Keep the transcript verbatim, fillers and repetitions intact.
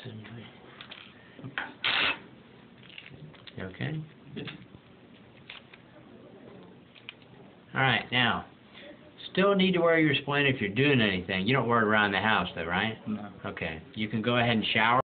You okay? Alright, now, still need to wear your splint if you're doing anything. You don't wear it around the house though, right? No. Okay. You can go ahead and shower.